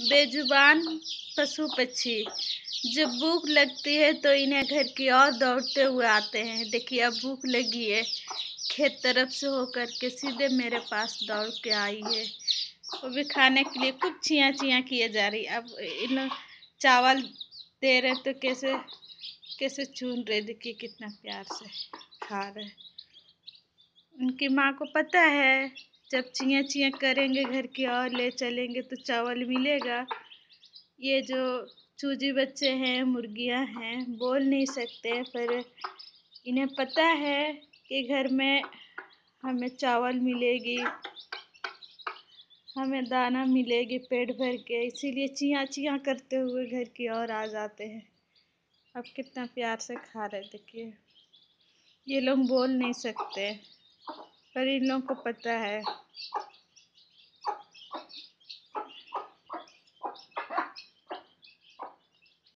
बेजुबान पशु पक्षी जब भूख लगती है तो इन्हें घर की ओर दौड़ते हुए आते हैं। देखिए अब भूख लगी है, खेत तरफ से होकर के सीधे मेरे पास दौड़ के आई है। वो भी खाने के लिए खूब चियाँ चियाँ किए जा रही। अब इन लोग चावल दे रहे तो कैसे कैसे चुन रहे, देखिए कितना प्यार से खा रहे। उनकी माँ को पता है जब चियाँ चियाँ करेंगे घर की ओर ले चलेंगे तो चावल मिलेगा। ये जो चूजी बच्चे हैं, मुर्गियाँ हैं, बोल नहीं सकते पर इन्हें पता है कि घर में हमें चावल मिलेगी, हमें दाना मिलेगी पेट भर के, इसीलिए चियाँ चियाँ करते हुए घर की ओर आ जाते हैं। अब कितना प्यार से खा रहे, देखिए। ये लोग बोल नहीं सकते पर इन लोगों को पता है